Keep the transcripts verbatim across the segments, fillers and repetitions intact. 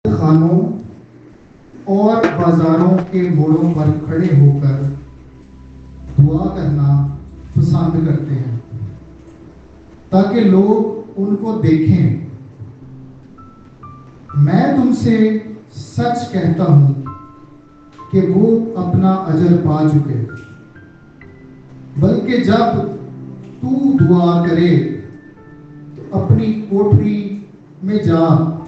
خانوں اور بازاروں کے موڑوں پر کھڑے ہو کر دعا کرنا پسند کرتے ہیں تاکہ لوگ ان کو دیکھیں۔ میں تم سے سچ کہتا ہوں کہ وہ اپنا اجر پا چکے، بلکہ جب تو دعا کرے تو اپنی کوٹری میں جا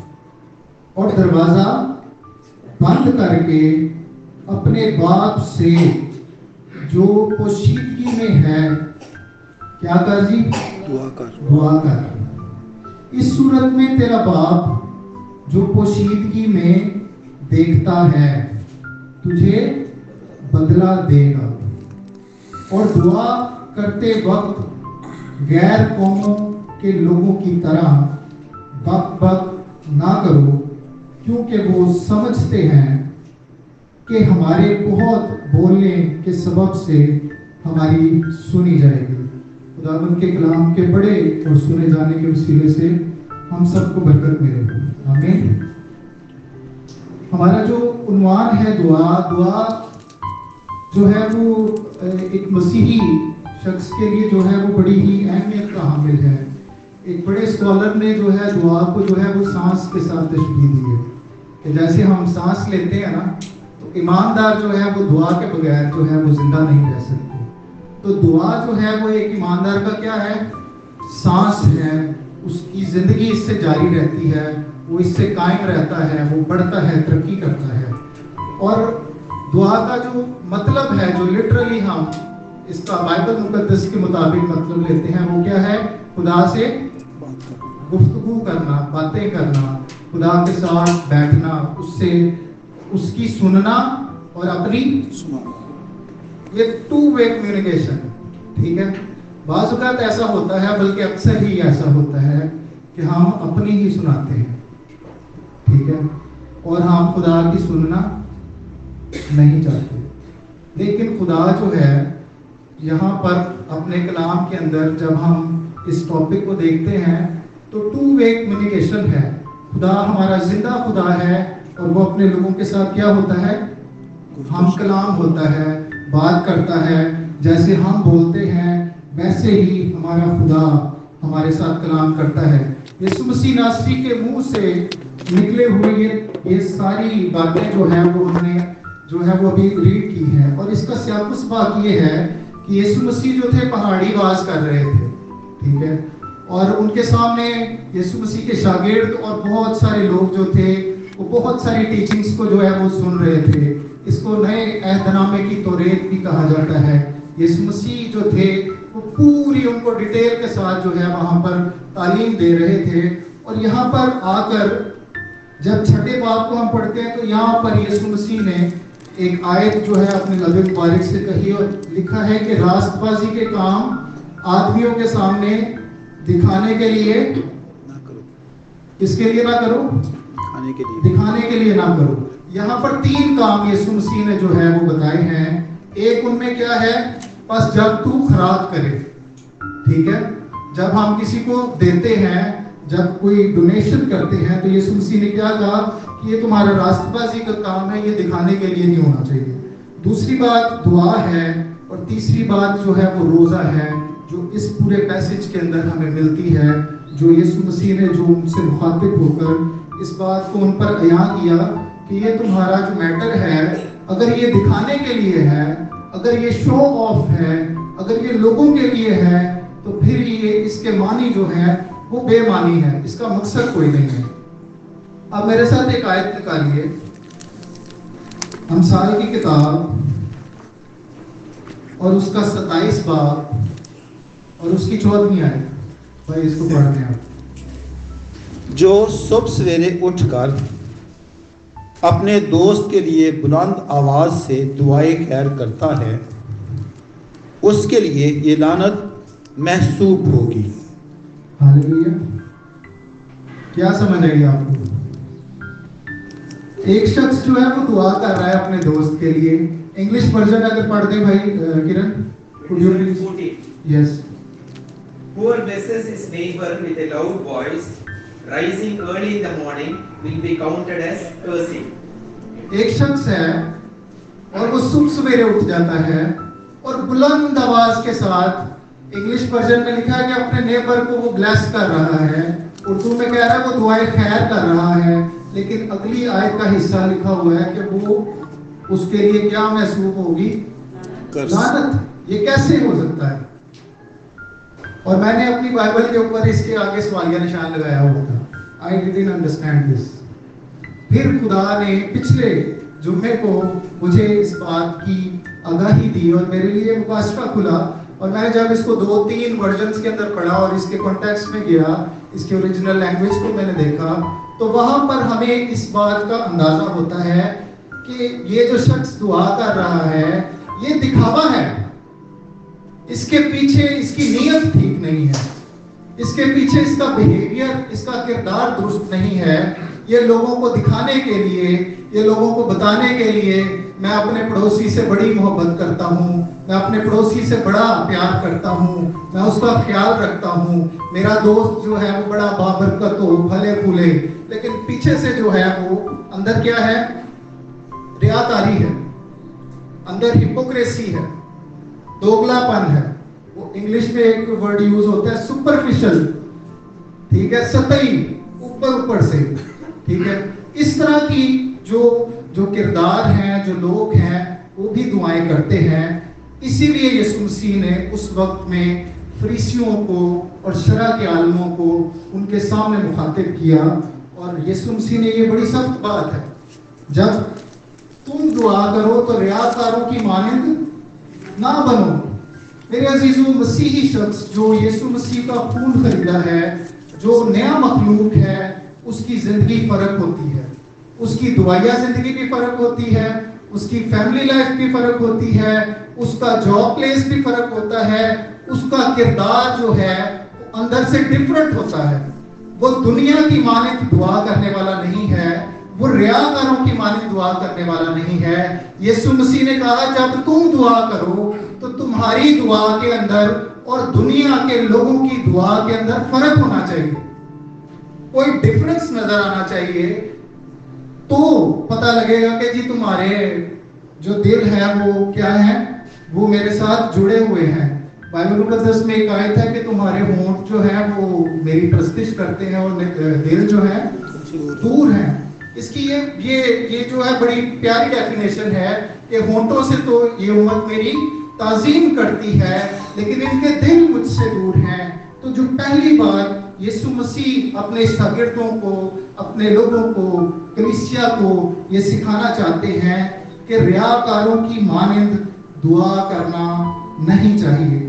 اور دروازہ بند کر کے اپنے باپ سے جو پوشیدگی میں ہے کیا کر جی دعا کر دعا کر اس صورت میں تیرا باپ جو پوشیدگی میں دیکھتا ہے تجھے بدلہ دے گا۔ اور دعا کرتے وقت غیر قوموں کے لوگوں کی طرح بک بک نہ کرو، کیونکہ وہ سمجھتے ہیں کہ ہمارے بہت بولنے کے سبب سے ہماری سنی جائے گی۔ خداوند کے کلام کے پڑھے اور سنے جانے کے وسیلے سے ہم سب کو برکت ملے، آمین۔ ہمارا جو عنوان ہے دعا دعا جو ہے وہ ایک مسیحی شخص کے لیے جو ہے وہ بڑی ہی اہمیت کا حامل ہے۔ ایک بڑے اسکالر نے جو ہے دعا کو جو ہے وہ سانس کے ساتھ تشبیہ دی ہے کہ جیسے ہم سانس لیتے ہیں نا تو ایماندار جو ہے وہ دعا کے بغیر جو ہے وہ زندہ نہیں رہ سکتے۔ تو دعا جو ہے وہ ایک ایماندار کا کیا ہے؟ سانس ہے، اس کی زندگی اس سے جاری رہتی ہے، وہ اس سے قائم رہتا ہے، وہ بڑھتا ہے، ترقی کرتا ہے۔ اور دعا کا جو مطلب ہے جو لٹرلی ہم اس کا بائبل مقدس کے مطابق مطلب لیتے ہیں وہ کیا ہے؟ خدا سے گفتگو کرنا، باتیں کرنا، خدا کے ساتھ بیٹھنا، اس سے اس کی سننا اور اپنی یہ ٹو وے کمیونیکیشن، ٹھیک ہے۔ بعض اوقات ایسا ہوتا ہے، بلکہ اکثر ہی ایسا ہوتا ہے کہ ہم اپنی ہی سناتے ہیں، ٹھیک ہے، اور ہم خدا کی سننا نہیں چاہتے۔ لیکن خدا جو ہے یہاں پر اپنے کلام کے اندر جب ہم اس ٹاپک کو دیکھتے ہیں تو ٹو وے کمیونیکیشن ہے۔ خدا ہمارا زندہ خدا ہے اور وہ اپنے لوگوں کے ساتھ کیا ہوتا ہے؟ ہم کلام ہوتا ہے، بات کرتا ہے۔ جیسے ہم بولتے ہیں ویسے ہی ہمارا خدا ہمارے ساتھ کلام کرتا ہے۔ یسوع مسیح ناصری کے منہ سے نکلے ہوئے یہ یہ ساری باتیں جو ہیں وہ ہم نے جو ہے وہ ابھی ریڈ کی ہیں، اور اس کا سیاق و سباق یہ ہے کہ یسوع مسیح جو تھے پہاڑی واز کر رہے تھے، ٹھیک ہے، اور ان کے سامنے یسوع مسیح کے شاگرد اور بہت سارے لوگ جو تھے وہ بہت ساری ٹیچنگز کو جو ہے وہ سن رہے تھے۔ اس کو نئے عہد نامے کی توریت بھی کہا جاتا ہے۔ یسوع مسیح جو تھے وہ پوری ان کو ڈیٹیل کے ساتھ جو ہے وہاں پر تعلیم دے رہے تھے۔ اور یہاں پر آ کر جب چھٹے باب کو ہم پڑھتے ہیں تو یہاں پر یسوع مسیح نے ایک آیت جو ہے اپنے لب مبارک سے کہی اور لکھا ہے کہ راست بازی کے کام آدمیوں کے سامنے دکھانے کے لیے نہ کرو، کس کے لیے نہ کرو؟ دکھانے کے لیے دکھانے کے لیے نہ کرو۔ یہاں پر تین کام یسوع مسیح نے جو ہے وہ بتائے ہیں۔ ایک ان میں کیا ہے؟ بس جب تو خیرات کرے، ٹھیک ہے، جب ہم کسی کو دیتے ہیں، جب کوئی ڈونیشن کرتے ہیں تو یسوع مسیح نے کیا کہا کہ یہ تمہارا راست بازی کا کام ہے، یہ دکھانے کے لیے نہیں ہونا چاہیے۔ دوسری بات دعا ہے، اور تیسری بات جو ہے وہ روزہ ہے، جو اس پورے پیسج کے اندر ہمیں ملتی ہے، جو یسوع مسیح نے جو ان سے مخاطب ہو کر اس بات کو ان پر عیاں کیا کہ یہ تمہارا جو میٹر ہے، اگر یہ دکھانے کے لیے ہے، اگر یہ شو آف ہے، اگر یہ لوگوں کے لیے ہے، تو پھر یہ اس کے معنی جو ہے وہ بے معنی ہے، اس کا مقصد کوئی نہیں ہے۔ اب میرے ساتھ ایک آیت نکالیے، امثال کی کتاب اور اس کا ستائیس باب اور اس کی چودھویں آیت، بھائی اس کو پڑھ دیں آپ۔ جو صبح سویرے اٹھ کر اپنے دوست کے لیے بلند آواز سے دعائے خیر کرتا ہے اس کے لیے یہ لعنت محسوب ہوگی۔ ہاللیلویا۔ کیا سمجھ آئی آپ کو؟ ایک شخص جو ہے وہ دعا کر رہا ہے اپنے دوست کے لیے۔ انگلش ورژن اگر پڑھ دیں بھائی کرن۔ یس۔ Whoever blesses his neighbor with a loud voice rising early in the morning will be counted as cursing. ایک شخص ہے اور وہ صبح سویرے اٹھ جاتا ہے اور بلند آواز کے ساتھ، انگلش ورژن میں لکھا ہے کہ اپنے نیبر کو وہ بلیس کر رہا ہے، اردو میں کہہ رہا ہے وہ دعائے خیر کر رہا ہے، لیکن اگلی آیت کا حصہ لکھا ہوا ہے کہ وہ اس کے لیے کیا محسوب ہوگی؟ لعنت۔ یہ کیسے ہو سکتا ہے؟ اور میں نے اپنی بائبل کے اوپر اس کے آگے سوالیہ نشان لگایا ہوا تھا. I didn't understand this. پھر خدا نے پچھلے جمعے کو مجھے اس بات کی آگاہی دی اور میرے لیے مکاشفہ کھلا، اور میں نے جب اس کو دو تین ورژنز کے اندر پڑھا اور اس کے کانٹیکسٹ میں گیا، اس کے اوریجنل لینگویج کو میں نے دیکھا، تو وہاں پر ہمیں اس بات کا اندازہ ہوتا ہے کہ یہ جو شخص دعا کر رہا ہے یہ دکھاوا ہے، اس کے پیچھے اس کی نیت ٹھیک نہیں ہے، اس کے پیچھے اس کا بیہیویئر، اس کا کردار درست نہیں ہے. یہ لوگوں کو دکھانے کے لیے، یہ لوگوں کو بتانے کے لیے میں اپنے پڑوسی سے بڑی محبت کرتا ہوں، میں اپنے پڑوسی سے بڑا پیار کرتا ہوں، میں اس کا خیال رکھتا ہوں، میرا دوست جو ہے وہ بڑا بابرکت ہو، پھلے پھولے، لیکن پیچھے سے جو ہے وہ اندر کیا ہے؟ ریاکاری ہے، اندر ہپوکریسی ہے، دوگلا پن ہے. وہ انگلش میں ایک ورڈ یوز ہوتا ہے سپرفیشل، ٹھیک ہے، سطحی، اوپر اوپر سے، ٹھیک ہے. اس طرح کی جو جو کردار ہیں، جو لوگ ہیں، وہ بھی دعائیں کرتے ہیں. اسی لیے یسوع مسیح نے اس وقت میں فریسیوں کو اور شرع کے عالموں کو ان کے سامنے مخاطب کیا، اور یسوع مسیح نے یہ بڑی سخت بات ہے، جب تم دعا کرو تو ریاکاروں کی مانند نہ بنو. میرے عزیزو، مسیحی شخص جو یسوع مسیح کا خون خریدا ہے، جو نیا مخلوق ہے، اس کی زندگی فرق ہوتی ہے، اس کی دعائیہ زندگی بھی فرق ہوتی ہے، اس کی فیملی لائف بھی فرق ہوتی ہے، اس کا جاب پلیس بھی فرق ہوتا ہے، اس کا کردار جو ہے اندر سے ڈیفرنٹ ہوتا ہے. وہ دنیا کی مانند دعا کرنے والا نہیں ہے، وہ ریاکاروں کی مانند دعا کرنے والا نہیں ہے. یسوع مسیح نے کہا جب تم دعا کرو تو تمہاری دعا کے اندر اور دنیا کے لوگوں کی دعا کے اندر فرق ہونا چاہیے، کوئی ڈفرنس نظر آنا چاہیے، تو پتہ لگے گا کہ جی تمہارے جو دل ہے وہ کیا ہے، وہ میرے ساتھ جڑے ہوئے ہیں. بائبل مقدس میں ایک آیت ہے کہ تمہارے ہونٹ جو ہے وہ میری پرستش کرتے ہیں اور دل جو ہے دور ہیں. اس کی یہ یہ یہ جو ہے بڑی پیاری ڈیفینیشن ہے کہ ہونٹوں سے تو یہ امت میری تعظیم کرتی ہے، لیکن ان کے دل مجھ سے دور ہیں. تو جو پہلی بات یسوع مسیح اپنے شاگردوں کو، اپنے لوگوں کو، کلیسیا کو یہ سکھانا چاہتے ہیں کہ ریاکاروں کی مانند دعا کرنا نہیں چاہیے.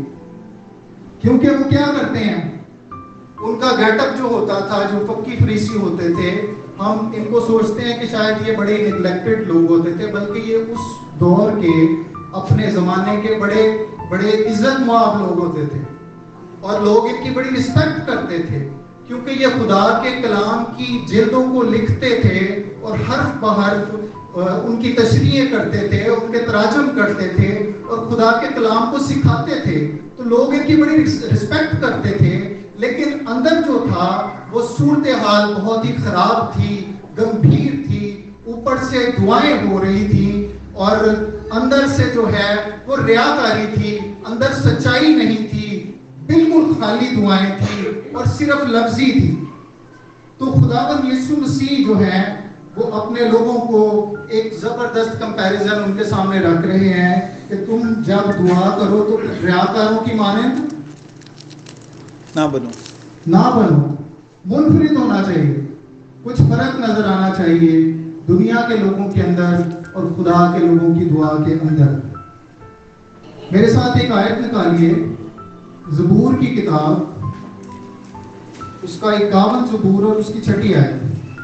کیونکہ وہ کیا کرتے ہیں؟ ان کا گیٹ اپ جو ہوتا تھا، جو فقی فریسی ہوتے تھے، ہم ان کو سوچتے ہیں کہ شاید یہ بڑے نیگلیکٹڈ لوگ ہوتے تھے، بلکہ یہ اس دور کے، اپنے زمانے کے بڑے بڑے عزت مآب لوگ ہوتے تھے، اور لوگ ان کی بڑی رسپیکٹ کرتے تھے، کیونکہ یہ خدا کے کلام کی جلدوں کو لکھتے تھے اور حرف بحرف ان کی تشریح کرتے تھے، ان کے تراجم کرتے تھے اور خدا کے کلام کو سکھاتے تھے. تو لوگ ان کی بڑی رسپیکٹ کرتے تھے، لیکن اندر جو تھا وہ صورتحال بہت ہی خراب تھی، گمبھیر تھی، اوپر سے دعائیں ہو رہی تھی اور اندر سے جو ہے وہ ریاکاری تھی، اندر سچائی نہیں تھی، بالکل خالی دعائیں تھی اور صرف لفظی تھی. تو خداوند یسوع مسیح جو ہے وہ اپنے لوگوں کو ایک زبردست کمپیریزن ان کے سامنے رکھ رہے ہیں کہ تم جب دعا کرو تو ریاکاروں کی مانند نہ بنو نہ بنو. منفرد ہونا چاہیے، کچھ فرق نظر آنا چاہیے دنیا کے لوگوں کے اندر اور خدا کے لوگوں کی دعا کے اندر. میرے ساتھ ایک آیت نکالیے، زبور کی کتاب، اس کا اکاون زبور اور اس کی چھٹی آیت.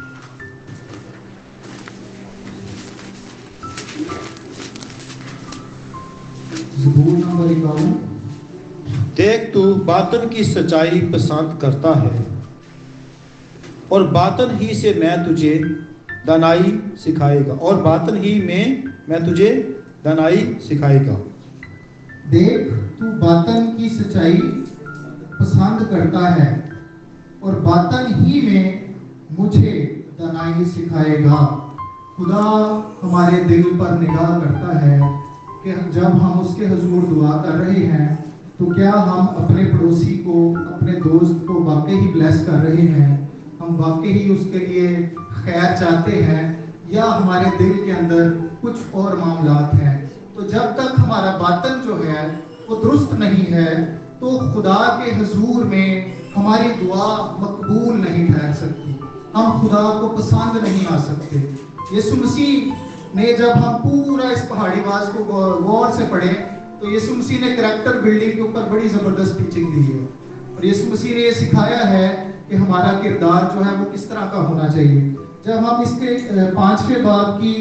زبور نمبر اکاون. دیکھ تو باطن کی سچائی پسند کرتا ہے، اور باطن ہی سے میں تجھے دانائی سکھائے گا اور باطن ہی میں میں تجھے دانائی سکھائے گا. دیکھ تو باطن کی سچائی پسند کرتا ہے، اور باطن ہی میں مجھے دانائی سکھائے گا۔ خدا ہمارے دل پر نگاہ کرتا ہے کہ جب ہم اس کے حضور دعا کر رہے ہیں تو کیا ہم اپنے پڑوسی کو، اپنے دوست کو واقعی ہی بلیس کر رہے ہیں، ہم واقعی ہی اس کے لیے خیر چاہتے ہیں، یا ہمارے دل کے اندر کچھ اور معاملات ہیں۔ تو جب تک ہمارا باطن جو ہے وہ درست نہیں ہے تو خدا کے حضور میں ہماری دعا مقبول نہیں ٹھہر سکتی، ہم خدا کو پسند نہیں آ سکتے۔ یسوع مسیح نے جب ہم پورا اس پہاڑی باز کو غور سے پڑھیں تو یسوع مسیح نے کریکٹر بلڈنگ کے اوپر بڑی زبردست ٹیچنگ دی ہے، اور یسوع مسیح نے یہ سکھایا ہے کہ ہمارا کردار جو ہے وہ کس طرح کا ہونا چاہیے۔ جب ہم اس کے پانچویں باب کی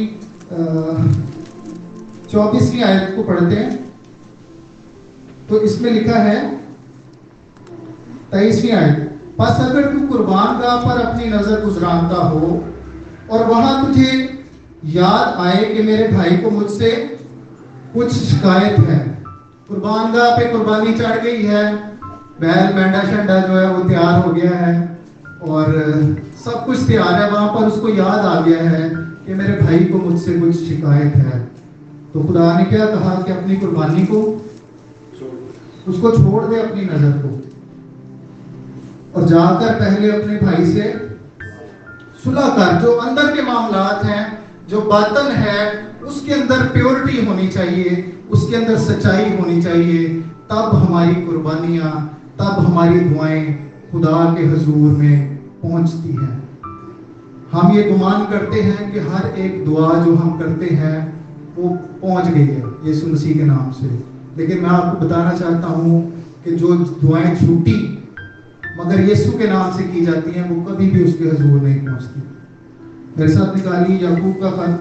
چوبیسویں آیت کو پڑھتے ہیں تو اس میں لکھا ہے تیئیسویں آیت، پس اگر تو قربان گاہ پر اپنی نظر گزرانتا ہو اور وہاں تجھے یاد آئے کہ میرے بھائی کو مجھ سے کچھ شکایت ہے، قربان گاہ پہ قربانی چڑھ گئی ہے، بیل مینڈا شنڈا جو ہے وہ تیار ہو گیا ہے اور سب کچھ تیار ہے، وہاں پر اس کو یاد آ گیا ہے کہ میرے بھائی کو مجھ سے کچھ شکایت ہے، تو خدا نے کیا کہا کہ اپنی قربانی کو اس کو چھوڑ دے، اپنی نظر کو، اور جا کر پہلے اپنے بھائی سے صلح کر۔ جو اندر کے معاملات ہیں، جو باطن ہے، اس کے اندر پیورٹی ہونی چاہیے، اس کے اندر سچائی ہونی چاہیے، تب ہماری قربانیاں، تب ہماری دعائیں خدا کے حضور میں پہنچتی ہیں۔ ہم یہ گمان کرتے ہیں کہ ہر ایک دعا جو ہم کرتے ہیں وہ پہنچ گئی ہے یسوع مسیح کے نام سے، لیکن میں آپ کو بتانا چاہتا ہوں کہ جو دعائیں جھوٹی مگر یسوع کے نام سے کی جاتی ہیں وہ کبھی بھی اس کے حضور نہیں پہنچتی۔ میرے ساتھ نکالی یعقوب کا خط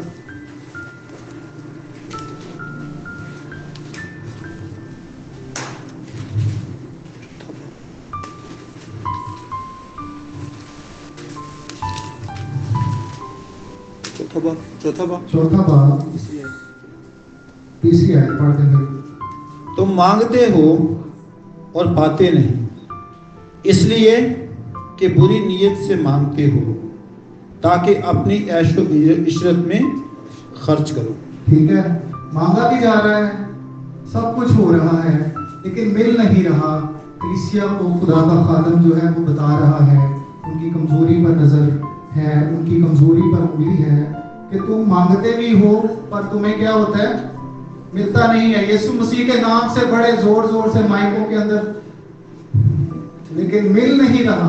چوتھا باب چوتھا باب تیسری آیت پڑھ دیں گے۔ تم مانگتے ہو اور پاتے نہیں، اس لیے کہ بری نیت سے مانگتے ہو تاکہ اپنی عیش و عشرت میں خرچ کرو۔ ٹھیک ہے، مانگا بھی جا رہا ہے، سب کچھ ہو رہا ہے، لیکن مل نہیں رہا۔ کلیسیا کو خدا کا خادم جو ہے وہ بتا رہا ہے، ان کی کمزوری پر نظر ہے، ان کی کمزوری پر انگلی ہے کہ تم مانگتے بھی ہو پر تمہیں کیا ہوتا ہے، ملتا نہیں ہے۔ یسوع مسیح کے نام سے بڑے زور زور سے مائکوں کے اندر، لیکن مل نہیں رہا،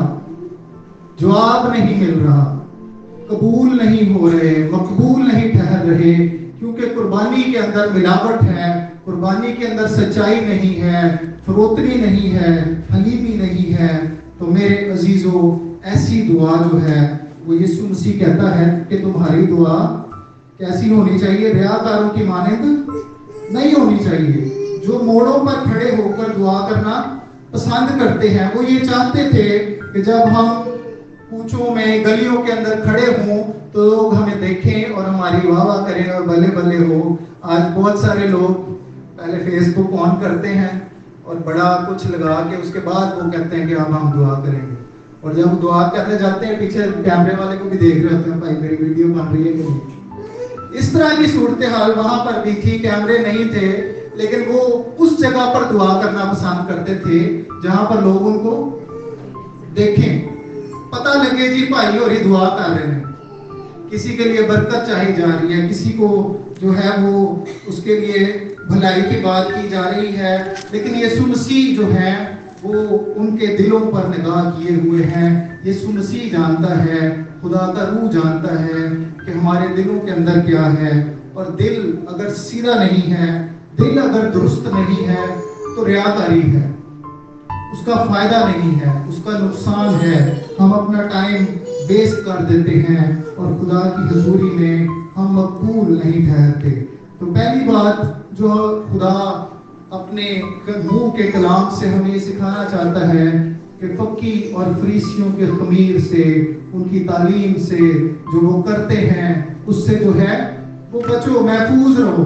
جواب نہیں مل رہا، قبول نہیں ہو رہے، مقبول نہیں ٹھہر رہے، کیونکہ قربانی کے اندر ملاوٹ ہے، قربانی کے اندر سچائی نہیں ہے، فروتنی نہیں ہے، حلیمی نہیں ہے۔ تو میرے عزیزو، ایسی دعا جو ہے وہ یسوع مسیح کہتا ہے کہ تمہاری دعا کیسی ہونی چاہیے؟ ریاکاروں کی مانند نہیں ہونی چاہیے، جو موڑوں پر کھڑے ہو کر دعا کرنا پسند کرتے ہیں۔ وہ یہ چاہتے تھے کہ جب ہم کوچوں میں، گلیوں کے اندر کھڑے ہوں تو لوگ ہمیں دیکھیں اور ہماری واہ واہ کریں اور بلے بلے ہو۔ آج بہت سارے لوگ پہلے فیس بک آن کرتے ہیں اور بڑا کچھ لگا کے اس کے بعد وہ کہتے ہیں کہ اب ہم دعا کریں گے، اور جب وہ دعا کرنے جاتے ہیں پیچھے کیمرے والے کو بھی دیکھ رہے ہوتے ہیں، بھائی میری ویڈیو بن رہی ہے کہ نہیں۔ اس طرح کی صورتحال وہاں پر بھی تھی، کیمرے نہیں تھے، لیکن وہ اس جگہ پر دعا کرنا پسند کرتے تھے جہاں پر لوگ ان کو دیکھیں، پتہ لگے جی بھائی اور یہ دعا کر رہے ہیں، کسی کے لیے برکت چاہی جا رہی ہے، کسی کو جو ہے وہ اس کے لیے بھلائی کی بات کی جا رہی ہے۔ لیکن یسوع مسیح جو ہے وہ ان کے دلوں پر نگاہ کیے ہوئے ہیں۔ یسوع مسیح جانتا ہے، خدا کا روح جانتا ہے کہ ہمارے دلوں کے اندر کیا ہے، اور دل اگر سیدھا نہیں ہے، دل اگر درست نہیں ہے تو ریاکاری ہے، اس کا فائدہ نہیں ہے، اس کا نقصان ہے۔ ہم اپنا ٹائم ویسٹ کر دیتے ہیں اور خدا کی حضوری میں ہم مقبول نہیں ٹھہرتے۔ تو پہلی بات جو خدا اپنے منہ کے کلام سے ہمیں یہ سکھانا چاہتا ہے کہ فقی اور فریسیوں کے خمیر سے، ان کی تعلیم سے جو وہ کرتے ہیں اس سے جو ہے وہ بچو، محفوظ رہو۔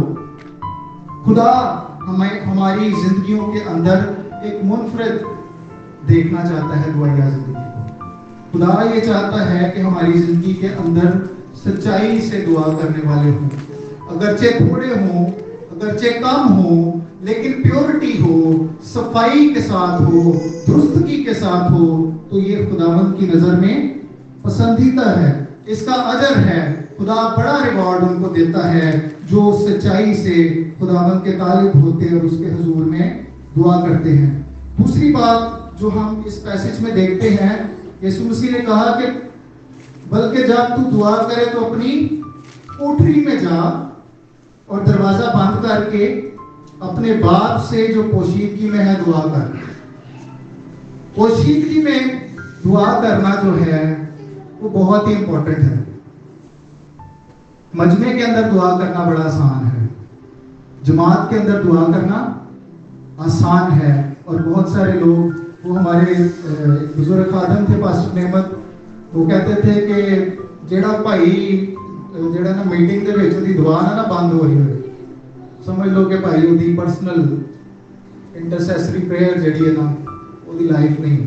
خدا ہمیں ہماری زندگیوں کے اندر ایک منفرد دیکھنا چاہتا ہے دعائیہ زندگی کو۔ خدا یہ چاہتا ہے کہ ہماری زندگی کے اندر سچائی سے دعا کرنے والے ہوں، اگرچہ تھوڑے ہوں، اگرچہ کم ہوں، لیکن پیورٹی ہو، صفائی کے ساتھ ہو، درستگی کے ساتھ ہو، تو یہ خداوند کی نظر میں پسندیدہ ہے، اس کا اجر ہے، خدا بڑا ریوارڈ ان کو دیتا ہے جو سچائی سے خداوند کے طالب ہوتے ہیں اور اس کے حضور میں دعا کرتے ہیں۔ دوسری بات جو ہم اس پیسج میں دیکھتے ہیں، یسوع مسیح نے کہا کہ بلکہ جب تو دعا کرے تو اپنی کوٹری میں جا اور دروازہ بند کر کے اپنے باپ سے جو پوشیدگی میں ہے دعا کر۔ پوشیدگی میں دعا کرنا جو ہے وہ بہت ہی امپورٹنٹ ہے۔ مجمع کے اندر دعا کرنا بڑا آسان ہے، جماعت کے اندر دعا کرنا آسان ہے، اور بہت سارے لوگ، وہ ہمارے بزرگ خادم تھے پاسٹر نعمت، وہ کہتے تھے کہ جیڑا بھائی جیڑا نا میٹنگ دے وچ دی دعا نہ بند ہو رہی ہوئے، سمجھ لو کہ بھائی وہ دی پرسنل انٹرسیسری پریئر جڑی ہے نا وہ دی لائف نہیں۔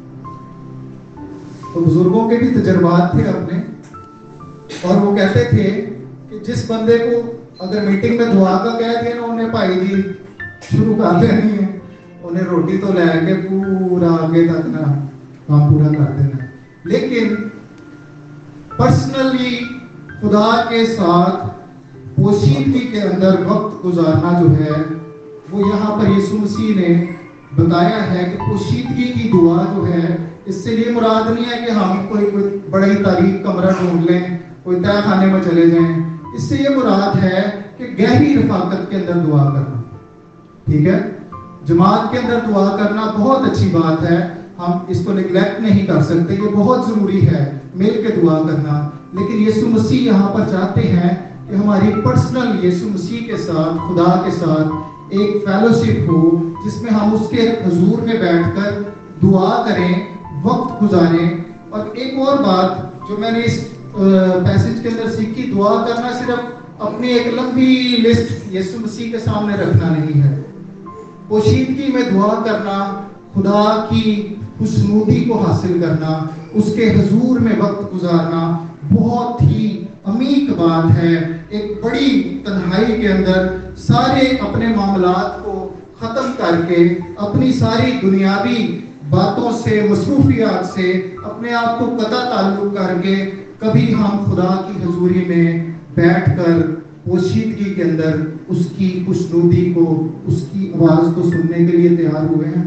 تو بزرگوں کے بھی تجربات تھے اپنے، اور وہ کہتے تھے کہ جس بندے کو اگر میٹنگ میں دعا کا کہہ دیا نا انہیں بھائی جی شروع کر دینی ہے، انہیں روٹی تو لے کے پورا آگے تک نا کام پورا کر دینا۔ لیکن پرسنلی خدا کے ساتھ پوشیدگی کے اندر وقت گزارنا جو ہے وہ یہاں پر یسوع مسیح نے بتایا ہے کہ پوشیدگی کی دعا جو ہے، اس سے یہ مراد نہیں ہے کہ ہم کوئی کوئی بڑا ہی تاریک کمرہ ڈھونڈ لیں، کوئی تہ خانے میں چلے جائیں، اس سے یہ مراد ہے کہ گہری رفاقت کے اندر دعا کرنا۔ ٹھیک ہے، جماعت کے اندر دعا کرنا بہت اچھی بات ہے، ہم اس کو نیگلیکٹ نہیں کر سکتے، یہ بہت ضروری ہے مل کے دعا کرنا، لیکن یسوع مسیح یہاں پر چاہتے ہیں کہ ہماری پرسنل یسوع مسیح کے ساتھ، خدا کے ساتھ ایک فیلوشپ ہو جس میں ہم اس کے حضور میں بیٹھ کر دعا کریں، وقت گزاریں۔ اور ایک اور بات جو میں نے اس پیسج کے اندر سیکھی، دعا کرنا صرف اپنی ایک لمبی لسٹ یسوع مسیح کے سامنے رکھنا نہیں ہے، پوشیدگی میں دعا کرنا، خدا کی خوشنودی کو حاصل کرنا، اس کے حضور میں وقت گزارنا بہت ہی عمیق بات ہے۔ ایک بڑی تنہائی کے اندر سارے اپنے معاملات کو ختم کر کے، اپنی ساری دنیاوی باتوں سے، مصروفیات سے اپنے آپ کو قطع تعلق کر کے کبھی ہم خدا کی حضوری میں بیٹھ کر پوشیدگی کے اندر اس کی خوشنودی کو، اس کی آواز کو سننے کے لیے تیار ہوئے ہیں؟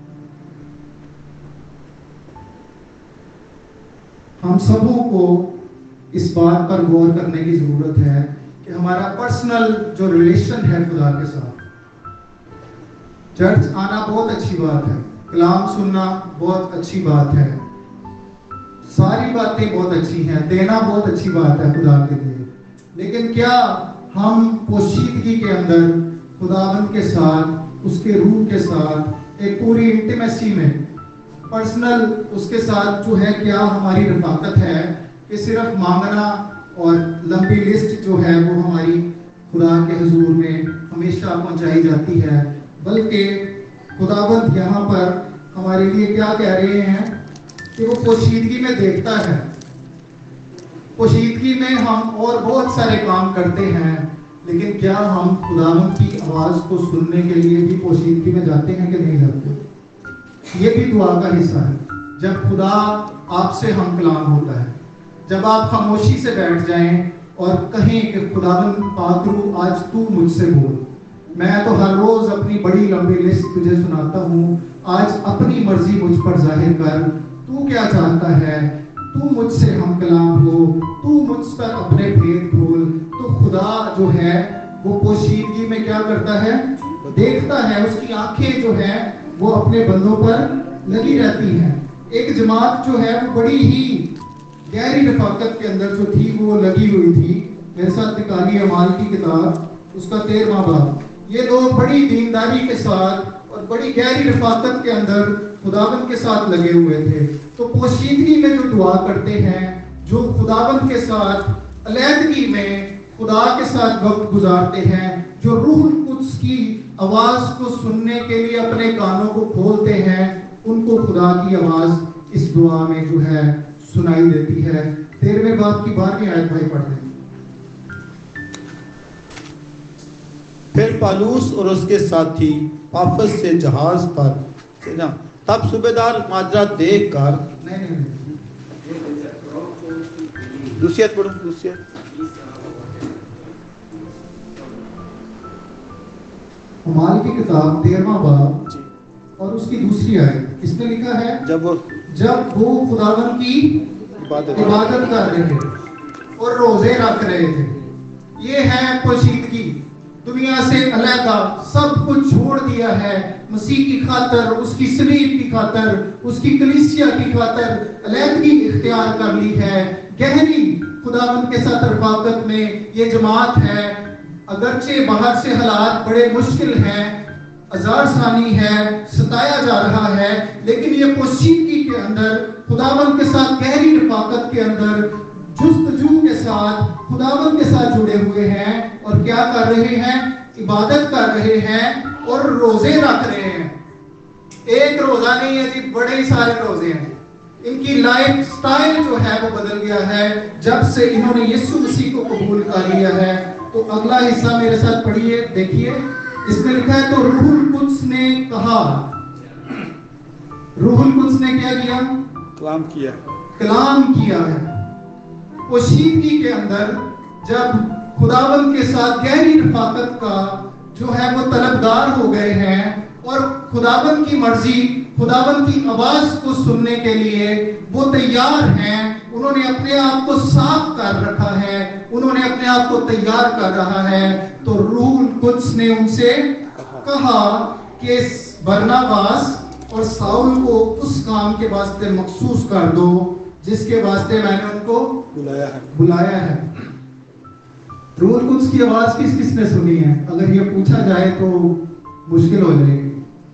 ہم سبوں کو اس بات پر غور کرنے کی ضرورت ہے کہ ہمارا پرسنل جو ریلیشن ہے خدا کے ساتھ، چرچ آنا بہت اچھی بات ہے، کلام سننا بہت اچھی بات ہے، ساری باتیں بہت اچھی ہیں، دینا بہت اچھی بات ہے خدا کے لیے، لیکن کیا ہم پوشیدگی کے اندر خداوند کے ساتھ، اس کے روح کے ساتھ ایک پوری انٹیمیسی میں پرسنل اس کے ساتھ جو ہے، کیا ہماری رفاقت ہے کہ صرف مانگنا اور لمبی لسٹ جو ہے وہ ہماری خدا کے حضور میں ہمیشہ پہنچائی جاتی ہے، بلکہ خداوند یہاں پر ہمارے لیے کیا کہہ رہے ہیں کہ وہ پوشیدگی میں دیکھتا ہے۔ پوشیدگی میں ہم اور بہت سارے کام کرتے ہیں، لیکن کیا ہم خداوند کی آواز کو سننے کے لیے بھی پوشیدگی میں جاتے ہیں کہ نہیں جاتے؟ یہ بھی دعا کا حصہ ہے۔ جب خدا آپ سے ہم کلام ہوتا ہے، جب آپ خاموشی سے بیٹھ جائیں اور کہیں کہ خداوند پاک روح آج تو مجھ سے بول، میں تو ہر روز اپنی بڑی لمبی لسٹ تجھے سناتا ہوں، آج اپنی مرضی مجھ پر ظاہر کر، تو کیا چاہتا ہے، تو مجھ سے ہم کلام ہو، تو مجھ پر اپنے بھید کھول۔ تو خدا جو ہے وہ پوشیدگی میں کیا کرتا ہے؟ دیکھتا ہے، اس کی آنکھیں جو ہیں وہ اپنے بندوں پر لگی رہتی ہیں۔ ایک جماعت جو ہے وہ بڑی ہی گہری رفاقت کے اندر جو تھی وہ لگی ہوئی تھی۔ میرے ساتھ نکالی اعمال کی کتاب، اس کا تیرواں باب، یہ لوگ بڑی دینداری کے ساتھ اور بڑی گہری رفاقت کے اندر خداوند کے ساتھ لگے ہوئے تھے۔ تو پوشیدگی میں جو دعا کرتے ہیں، جو خداوند کے ساتھ علیحدگی میں خدا کے ساتھ وقت گزارتے ہیں، جو روح القدس کی آواز کو سننے کے لیے اپنے کانوں کو کھولتے ہیں، ان کو خدا کی آواز اس دعا میں جو ہے سنائی دیتی ہے۔ تیرہویں باب کی بارہویں آیت بھائی پڑھ دیں۔ پھر پالوس اور اس کے ساتھی پافس سے جہاز پر چلا، تب صوبیدار ماجرا دیکھ کر نہیں نہیں نہیں دوسریت پڑھو دوسریت اعمال کی کتاب تیرہواں باب اور اس کی دوسری آیت، اس میں لکھا ہے جب وہ جب وہ خداوند کی عبادت عبادت کر رہے تھے اور روزے رکھ رہے تھے۔ یہ ہے پوشیدگی، دنیا سے علیحدہ سب کچھ چھوڑ دیا ہے، مسیح کی خاطر، اس کی صلیب کی خاطر، اس کی کلیسیا کی خاطر علیحدگی اختیار کر لی ہے۔ گہری خداوند کے ساتھ رفاقت میں یہ جماعت ہے۔ اگرچہ باہر سے حالات بڑے مشکل ہیں، ہزار ثانی ہے، ستایا جا رہا ہے، لیکن یہ پوشیدگی کے اندر خداوند کے ساتھ گہری رفاقت کے اندر جستجو کے ساتھ خداوند کے ساتھ جڑے ہوئے ہیں اور کیا کر رہے ہیں؟ عبادت کر رہے ہیں اور روزے رکھ رہے ہیں۔ ایک روزہ نہیں ہے جی، بڑے سارے روزے ہیں۔ ان کی لائف سٹائل جو ہے وہ بدل گیا ہے جب سے انہوں نے یسوع مسیح کو قبول کر لیا ہے۔ تو اگلا حصہ میرے ساتھ پڑھیے، دیکھیے اس میں لکھا ہے تو روح القدس نے کہا، روح القدس نے کیا کیا؟ کلام کیا کلام کیا ہے۔ پوشیدگی کے اندر جب خداوند کے ساتھ گہری رفاقت کا جو ہے وہ طلبگار ہو گئے ہیں اور خداوند کی مرضی، خداوند کی آواز کو سننے کے لیے وہ تیار ہیں، انہوں نے اپنے آپ کو صاف کر رکھا ہے، انہوں نے اپنے آپ کو تیار کر رہا ہے، تو روح القدس نے ان سے کہا کہ برناباس اور ساؤل کو اس کام کے واسطے مخصوص کر دو جس کے واسطے میں نے ان کو بلایا ہے بلایا ہے۔ روح القدس کی آواز کس کس نے سنی ہے؟ اگر یہ پوچھا جائے تو مشکل ہو جائے گی۔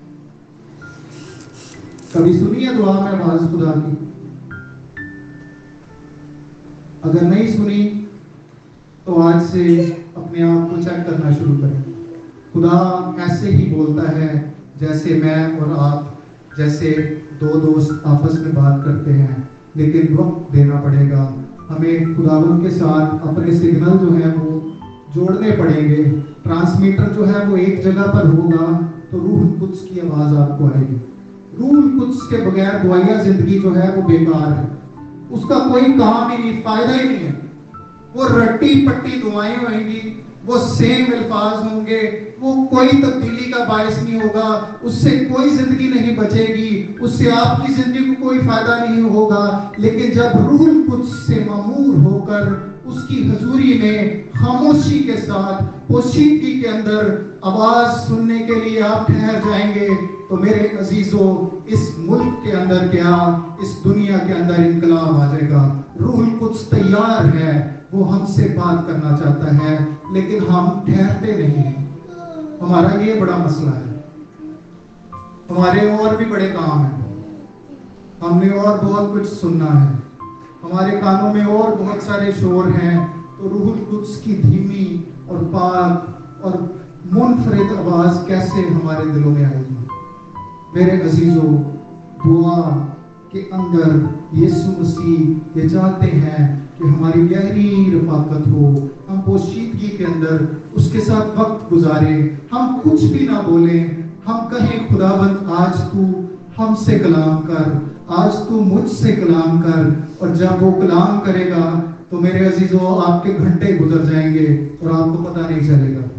کبھی سنی ہے دعا میں آواز خدا کی؟ اگر نہیں سنی تو آج سے اپنے آپ کو چیک کرنا شروع کریں۔ خدا ایسے ہی بولتا ہے جیسے میں اور آپ، جیسے دو دوست آپس میں بات کرتے ہیں، لیکن وقت دینا پڑے گا ہمیں۔ خداوند کے ساتھ اپنے سگنل جو ہیں وہ جوڑنے پڑیں گے۔ ٹرانسمیٹر جو ہے وہ ایک جگہ پر ہوگا تو روح القدس کی آواز آپ کو آئے گی۔ روح القدس کے بغیر دعائیہ زندگی جو ہے وہ بیکار ہے، اس کا کوئی کام ہی نہیں، فائدہ ہی نہیں ہے۔ وہ رٹی پٹی دعائیں ہوئیں گی، وہ سیم الفاظ ہوں گے، وہ کوئی تبدیلی کا باعث نہیں ہوگا، اس سے کوئی زندگی نہیں بچے گی، اس سے آپ کی زندگی کو کوئی فائدہ نہیں ہوگا۔ لیکن جب روح القدس سے معمور ہو کر اس کی حضوری میں خاموشی کے ساتھ پوشیدگی کے اندر آواز سننے کے لیے آپ ٹھہر جائیں گے تو میرے عزیزوں، اس ملک کے اندر کیا، اس دنیا کے اندر انقلاب آ جائے گا۔ روح القدس تیار ہے، وہ ہم سے بات کرنا چاہتا ہے، لیکن ہم ٹھہرتے نہیں ہیں۔ ہمارا یہ بڑا مسئلہ ہے، ہمارے اور بھی بڑے کام ہیں، ہم نے اور بہت کچھ سننا ہے، ہمارے کانوں میں اور بہت سارے شور ہیں، تو روح القدس کی دھیمی اور پاک اور منفرد آواز کیسے ہمارے دلوں میں آئے گی؟ میرے عزیزوں، دعا کے اندر یسوع مسیح یہ چاہتے ہیں کہ ہماری گہری رفاقت ہو، ہم پوشیدگی کے اندر اس کے ساتھ وقت گزاریں، ہم کچھ بھی نہ بولیں، ہم کہیں خداوند آج تو ہم سے کلام کر، آج تو مجھ سے کلام کر، اور جب وہ کلام کرے گا تو میرے عزیزوں آپ کے گھنٹے گزر جائیں گے اور آپ کو پتہ نہیں چلے گا۔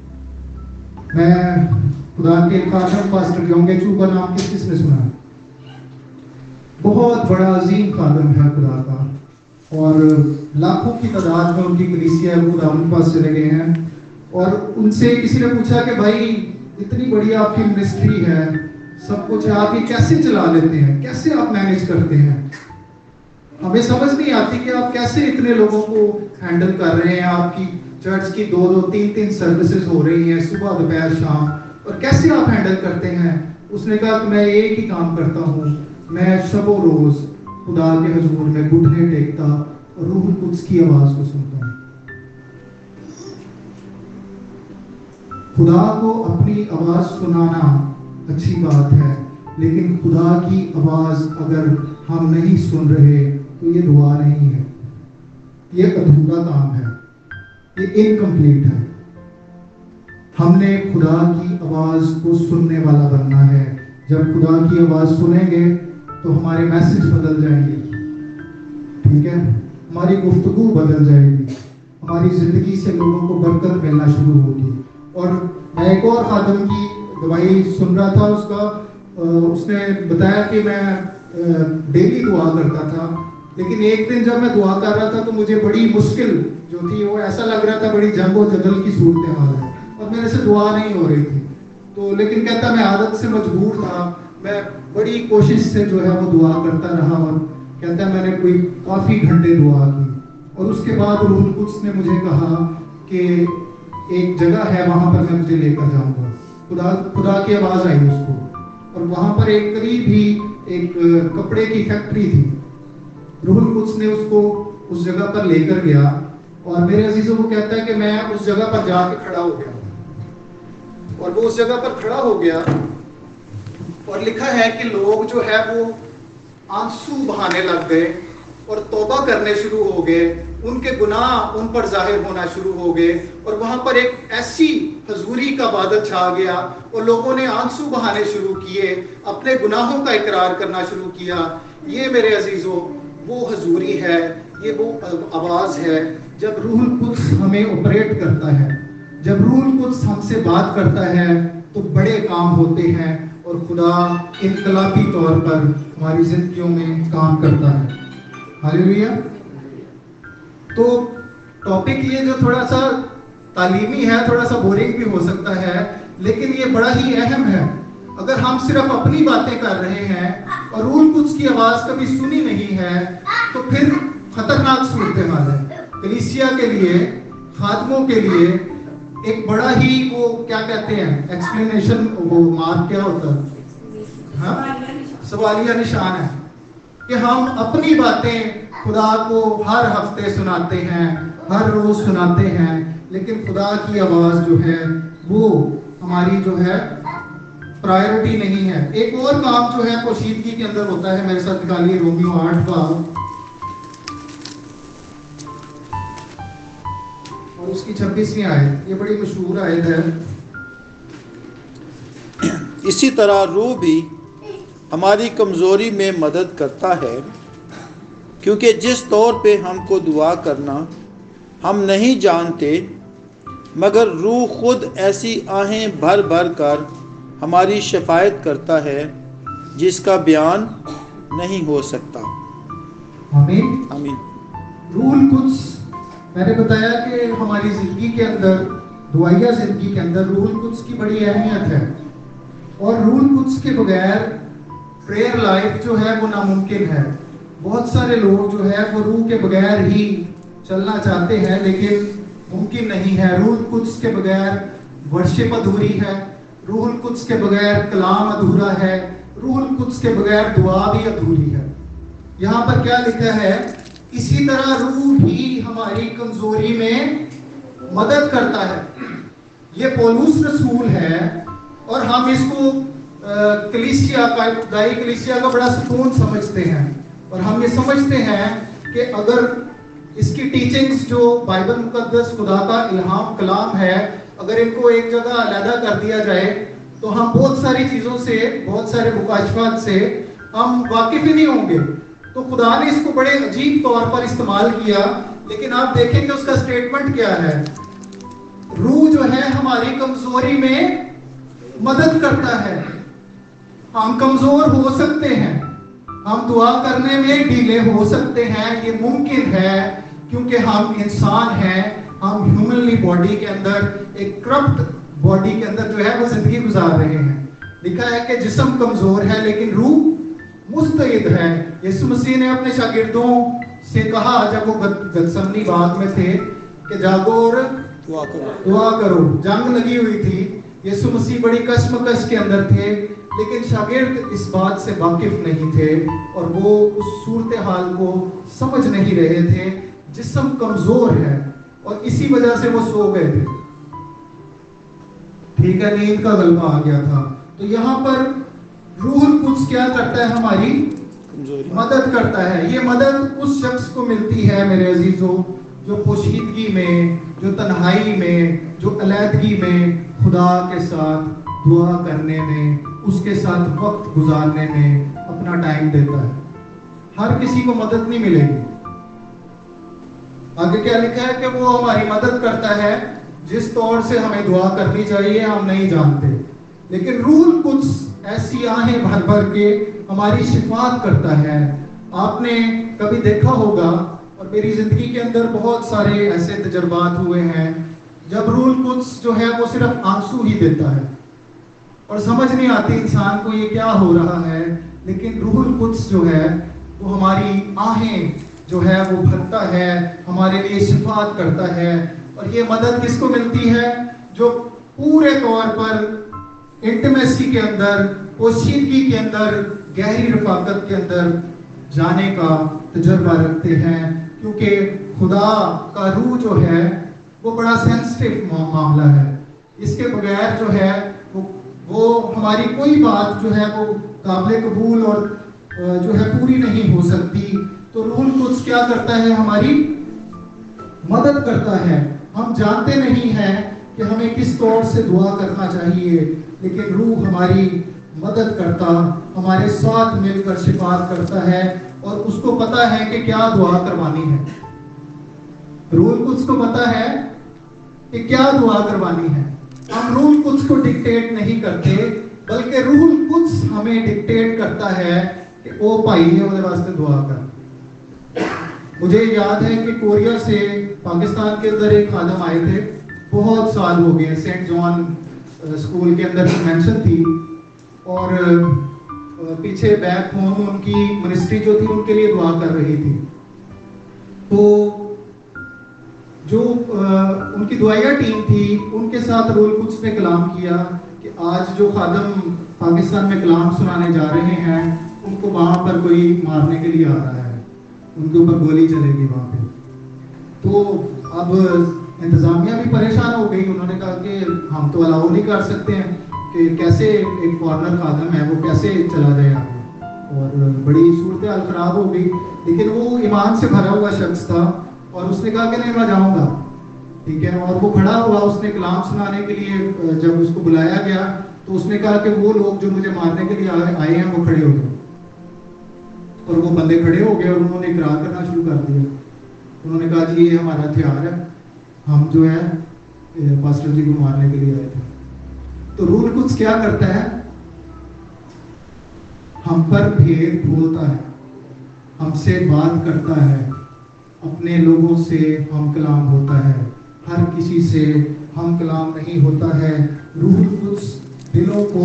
میں خدا کے خادم پاسٹر یونگچو کا نام کس کس نے سنا ہے؟ بہت بڑا عظیم خادم ہے خدا کا، اور لاکھوں کی تعداد میں ان کی کلیسیا ہے، خدا ان کے پاس چلے گئے ہیں۔ اور ان سے کسی نے پوچھا کہ بھائی اتنی بڑی آپ کی منسٹری ہے، سب کچھ آپ ہی کیسے چلا لیتے ہیں، کیسے آپ مینیج کرتے ہیں؟ ہمیں سمجھ نہیں آتی کہ آپ کیسے اتنے لوگوں کو ہینڈل کر رہے ہیں، آپ کی چرچ کی دو دو تین تین سروسز ہو رہی ہیں، صبح دوپہر شام، اور کیسے آپ ہینڈل کرتے ہیں؟ اس نے کہا کہ میں ایک ہی کام کرتا ہوں، میں شب و روز خدا کے حضور میں گھٹنے ٹیکتا اور روح القدس کی آواز کو سنتا ہوں۔ خدا کو اپنی آواز سنانا اچھی بات ہے، لیکن خدا کی آواز اگر ہم نہیں سن رہے تو یہ دعا نہیں ہے، یہ ادھورا کام ہے، یہ انکمپلیٹ ہے۔ ہم نے خدا کی آواز کو سننے والا بننا ہے۔ جب خدا کی آواز سنیں گے تو ہمارے میسج بدل جائیں گے، ٹھیک ہے، ہماری گفتگو بدل جائے گی، ہماری زندگی سے لوگوں کو برکت ملنا شروع ہوگی۔ اور میں ایک اور خادم کی دعائی سن رہا تھا، اس کا اس نے بتایا کہ میں ڈیلی دعا کرتا تھا، لیکن ایک دن جب میں دعا کر رہا تھا تو مجھے بڑی مشکل جو تھی، وہ ایسا لگ رہا تھا بڑی جنگ و جدل کی صورتحال ہے اور میرے سے دعا نہیں ہو رہی تھی۔ تو لیکن کہتا میں عادت سے مجبور تھا، میں بڑی کوشش سے جو ہے وہ دعا کرتا رہا، اور کہتا ہے میں نے کوئی کافی گھنٹے دعا کی، اور اس کے بعد روح القدس نے مجھے کہا کہ ایک جگہ ہے وہاں پر میں مجھے لے کر جاؤں گا۔ خدا خدا کی آواز آئی اس کو، اور وہاں پر ایک قریب ہی ایک کپڑے کی فیکٹری تھی۔ روح القدس نے اس کو اس جگہ پر لے کر گیا، اور میرے عزیزوں کو کہتا ہے کہ میں اس جگہ پر جا کے کھڑا ہو گیا، اور وہ اس جگہ پر کھڑا ہو گیا، اور لکھا ہے کہ لوگ جو ہے وہ آنسو بہانے لگ گئے اور توبہ کرنے شروع ہو گئے، ان کے گناہ ان پر ظاہر ہونا شروع ہو گئے، اور وہاں پر ایک ایسی حضوری کا بادل چھا گیا، اور لوگوں نے آنسو بہانے شروع کیے، اپنے گناہوں کا اقرار کرنا شروع کیا۔ یہ میرے عزیزوں وہ حضوری ہے، یہ وہ آواز ہے جب روح القدس ہمیں آپریٹ کرتا ہے، جب روح القدس ہم سے بات کرتا ہے تو بڑے کام ہوتے ہیں، اور خدا انقلابی طور پر ہماری زندگیوں میں کام کرتا ہے۔ ہاللیلویا۔ تو ٹاپک یہ جو تھوڑا سا تعلیمی ہے، تھوڑا سا بورنگ بھی ہو سکتا ہے، لیکن یہ بڑا ہی اہم ہے۔ اگر ہم صرف اپنی باتیں کر رہے ہیں اور روح القدس کی آواز کبھی سنی نہیں ہے تو پھر خطرناک صورتحال ہے کلیسیا کے لیے، خادموں کے لیے۔ ایک بڑا ہی وہ کیا کہتے ہیں ایکسپلینیشن، وہ مارک کیا ہوتا ہے، ہاں سوالیہ نشان ہے کہ ہم اپنی باتیں خدا کو ہر ہفتے سناتے ہیں، ہر روز سناتے ہیں، لیکن خدا کی آواز جو ہے وہ ہماری جو ہے پرائیورٹی نہیں ہے۔ ایک اور کام جو ہے پوشیدگی کے اندر ہوتا ہے، میرے ساتھ نکالیے رومیو آٹھ کا اور اس کی چھبیسویں آیت، یہ بڑی مشہور آیت ہے۔ اسی طرح روح بھی ہماری کمزوری میں مدد کرتا ہے، کیونکہ جس طور پہ ہم کو دعا کرنا ہم نہیں جانتے، مگر روح خود ایسی آہیں بھر بھر کر ہماری شفاعت کرتا ہے جس کا بیان نہیں ہو سکتا۔ آمین آمین۔ روح القدس، میں نے بتایا کہ ہماری زندگی کے اندر، دعائیہ زندگی کے اندر روح القدس کی بڑی اہمیت ہے، اور روح القدس کے بغیر پریئر لائف جو ہے وہ ناممکن ہے۔ بہت سارے لوگ جو ہے وہ روح کے بغیر ہی چلنا چاہتے ہیں، لیکن ممکن نہیں ہے۔ روح القدس کے بغیر ورشپ ادھوری ہے، روح القدس کے بغیر کلام ادھورا ہے، روح القدس کے بغیر دعا بھی ادھوری ہے۔ یہاں پر کیا لکھا ہے؟ اسی طرح روح بھی ہماری کمزوری میں مدد کرتا ہے۔ یہ پولس رسول ہے، اور ہم اس کو کلیسیا کا، ابتدائی کلیسیا کا بڑا ستون سمجھتے ہیں، اور ہم یہ سمجھتے ہیں کہ اگر اس کی ٹیچنگز جو بائبل مقدس خدا کا الہام کلام ہے، اگر ان کو ایک جگہ علیحدہ کر دیا جائے تو ہم بہت ساری چیزوں سے، بہت سارے مکاشفات سے ہم واقف ہی نہیں ہوں گے۔ تو خدا نے اس کو بڑے عجیب طور پر استعمال کیا، لیکن آپ دیکھیں کہ اس کا سٹیٹمنٹ کیا ہے؟ روح جو ہے ہماری کمزوری میں مدد کرتا ہے۔ ہم کمزور ہو سکتے ہیں، ہم دعا کرنے میں ڈھیلے ہو سکتے ہیں، یہ ممکن ہے کیونکہ ہم انسان ہیں، ہم ہیومنلی باڈی کے اندر، ایک کرپٹ باڈی کے اندر جو ہے وہ زندگی گزار رہے ہیں۔ لکھا ہے کہ جسم کمزور ہے لیکن روح مستعد ہے۔ یسوع مسیح نے اپنے شاگردوں سے کہا جب وہ گتسمنی باغ میں تھے کہ جاگو اور دعا کرو دعا کرو، جنگ لگی ہوئی تھی، یسوع مسیح بڑی کشمکش کے اندر تھے، لیکن شاگرد اس بات سے واقف نہیں تھے اور وہ اس صورتحال کو سمجھ نہیں رہے تھے۔ جسم کمزور ہے اور اسی وجہ سے وہ سو گئے تھے، ٹھیک ہے، نیند کا غلبہ آ گیا تھا۔ تو یہاں پر روح القدس کیا کرتا ہے؟ ہماری कमजोरी मदद करता है। ये मदद उस शख्स को मिलती है मेरे अजीजों जो पोशीदगी में, जो तन्हाई में, जो अलहदगी में खुदा के साथ दुआ करने में, उसके साथ वक्त गुजारने में अपना टाइम देता है। हर किसी को मदद नहीं मिलेगी। आगे क्या लिखा है कि वो हमारी मदद करता है, जिस तौर से हमें दुआ करनी चाहिए हम नहीं जानते, लेकिन रूहुल कुद्स ऐसी आहें भर भर के हमारी शिफात करता है। आपने कभी देखा होगा, और मेरी जिंदगी के अंदर बहुत सारे ऐसे तजर्बात हुए हैं जब रूहुल कुद्स जो है वो सिर्फ आंसू ही देता है और समझ नहीं आती इंसान को ये क्या हो रहा है, लेकिन रूहुल कुद्स जो है वो हमारी आहें जो है वो भरता है, हमारे लिए शिफात करता है। और ये मदद किसको मिलती है? जो पूरे तौर पर इंटिमेसी के अंदर, पोशीदगी के अंदर, गहरी रफाकत के अंदर जाने का तजर्बा रखते हैं, क्योंकि खुदा का रूह जो है वो बड़ा सेंसिटिव मामला है। इसके बगैर जो है वो वो हमारी कोई बात जो है वो काबिल कबूल और जो है पूरी नहीं हो सकती। तो रूहुल कुद्स क्या करता है? हमारी मदद करता है। हम जानते नहीं हैं कि हमें किस तौर से दुआ करना चाहिए, लेकिन रूह हमारी मदद करता, हमारे साथ मिलकर शिफात करता है और उसको पता है कि क्या दुआ करवानी है। रूहुल कुद्स को पता है कि क्या दुआ करवानी है। हम रूहुल कुद्स को डिक्टेट नहीं करते, बल्कि रूहुल कुद्स हमें डिक्टेट करता है कि ओ भाई ये उहदे वास्ते दुआ कर। मुझे याद है कि कोरिया से पाकिस्तान के अंदर एक खादम आए थे, बहुत साल हो गए, सेंट जॉन स्कूल के अंदर मेंशन थी, और पीछे बैक होम उनकी मिनिस्ट्री जो थी उनके लिए दुआ कर रही थी। तो जो उनकी दुआया टीम थी उनके साथ रूहुल कुद्स ने कलाम किया कि आज जो खादम पाकिस्तान में कलाम सुनाने जा रहे हैं उनको वहां पर कोई मारने के लिए आ रहा है, उनके ऊपर गोली चलेगी वहां पे। तो अब इंतजामिया भी परेशान हो गई। उन्होंने कहा कि हम तो अलाउ नहीं कर सकते हैं कि कैसे एक फॉरेनर खादम है वो कैसे चला जाए आगे, और बड़ी सूरत हाल खराब हो गई। लेकिन वो ईमान से भरा हुआ शख्स था और उसने कहा कि नहीं मैं जाऊंगा, ठीक है। और वो खड़ा हुआ, उसने कलाम सुनाने के लिए जब उसको बुलाया गया तो उसने कहा कि वो लोग जो मुझे मारने के लिए आए हैं वो खड़े हो गए, और वो बंदे खड़े हो गए और उन्होंने इकरार करना शुरू कर दिया। उन्होंने कहा जी ये हमारा हथियार है, हम जो है पास्टर जी को मारने के लिए आए थे। तो रूहुल कुद्स क्या करता है? हम पर भेद बोलता है, हमसे बात करता है, अपने लोगों से हम कलाम होता है, हर किसी से हम कलाम नहीं होता है। रूहुल कुद्स दिलों को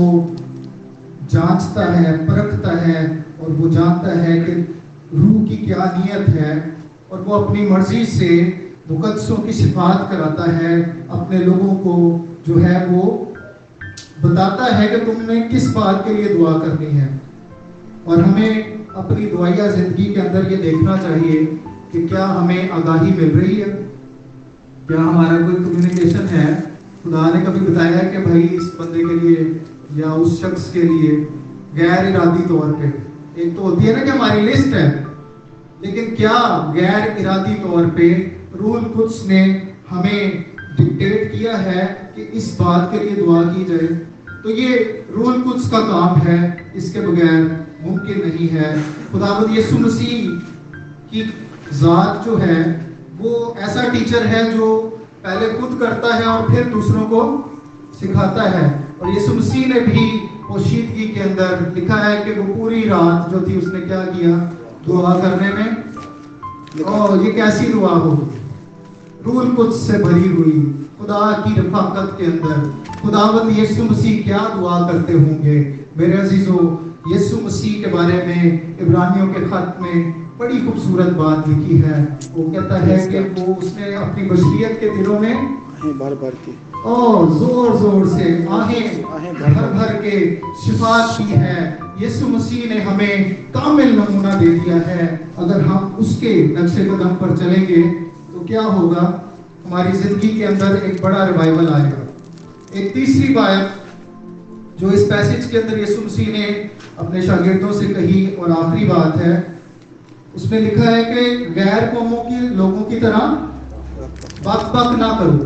जांचता है, परखता है, और वो जानता है कि रूह की क्या नीयत है, और वो अपनी मर्जी से मुकद्दसों की शिफात कराता है, अपने लोगों को जो है वो बताता है कि तुमने किस बात के लिए दुआ करनी है। और हमें अपनी दुआया जिंदगी के अंदर ये देखना चाहिए कि क्या हमें आगाही मिल रही है, क्या हमारा कोई कम्युनिकेशन है। खुदा ने कभी बताया है कि भाई इस बंदे के लिए या उस शख्स के लिए गैर इरादी तौर पे, एक तो होती है ना कि हमारी लिस्ट है, लेकिन क्या गैर इरादी तौर पे रूहुल कुद्स ने हमें डिक्टेट किया है कि इस बात के लिए दुआ की जाए? तो ये रूहुल कुद्स का काम है, इसके बगैर मुमकिन नहीं है। खुदावंद यीशु मसीह की जात जो है वो ऐसा टीचर है जो पहले खुद करता है और फिर दूसरों को सिखाता है। और यीशु मसीह ने भी पोशीदगी के अंदर लिखा है कि वो पूरी रात जो थी उसने क्या किया? दुआ करने में। और ये कैसी दुआ होगी? रूहुल कुद्स से भरी हुई, खुदा की रफाकत के अंदर। खुदावंद यीशु मसीह क्या दुआ करते होंगे मेरे अजीजों। यीशु मसीह के बारे में इब्रानियों के खत में बड़ी खूबसूरत बात लिखी है। वो कहता है कि वो उसने अपनी बशरियत के दिलों में भर भर के और जोर जोर से आहें भर भर के शिफात की है। यीशु मसीह ने हमें कामिल नमूना दे दिया है। अगर हम उसके नक्शे कदम पर चलेंगे तो क्या होगा? हमारी जिंदगी के अंदर एक बड़ा रिवाइवल आएगा। एक तीसरी बात जो इस पैसेज के अंदर यीशु मसीह ने اپنے شاگردوں سے کہی اور آخری بات ہے، اس میں لکھا ہے کہ غیر قوموں کی لوگوں کی طرح بک بک نہ کرو۔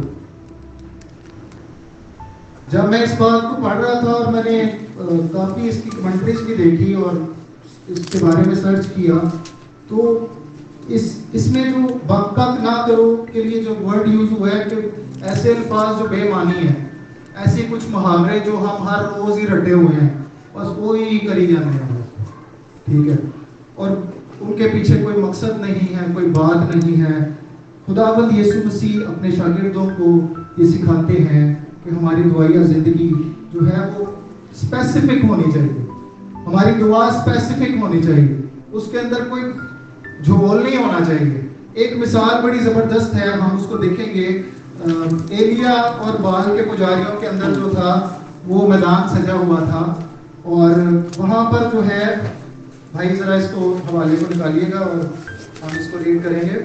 جب میں اس بات کو پڑھ رہا تھا اور میں نے کافی اس کی کمنٹریز بھی دیکھی اور اس کے بارے میں سرچ کیا، تو اس اس میں جو بک بک نہ کرو کے لیے جو ورڈ یوز ہوا ہے کہ ایسے الفاظ جو بے معنی ہیں، ایسے کچھ محاورے جو ہم ہر روز ہی رٹے ہوئے ہیں، بس وہی کری جانے ہیں، ٹھیک ہے، اور ان کے پیچھے کوئی مقصد نہیں ہے، کوئی بات نہیں ہے۔ خداوند یسوع مسیح اپنے شاگردوں کو یہ سکھاتے ہیں کہ ہماری دعائیہ زندگی جو ہے وہ اسپیسیفک ہونی چاہیے، ہماری دعا اسپیسیفک ہونی چاہیے، اس کے اندر کوئی جھول نہیں ہونا چاہیے۔ ایک مثال بڑی زبردست ہے، ہم اس کو دیکھیں گے، ایلیا اور بال کے پجاریوں کے اندر جو تھا وہ میدان سجا ہوا تھا، اور وہاں پر جو ہے، بھائی ذرا اس کو حوالے کو نکالیے گا اور ہم اس کو ریڈ کریں گے۔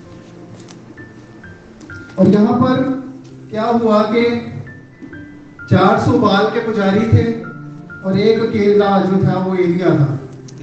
اور یہاں پر کیا ہوا کہ چار سو بال کے پجاری تھے اور ایک اکیلا جو تھا وہ ایلیا تھا۔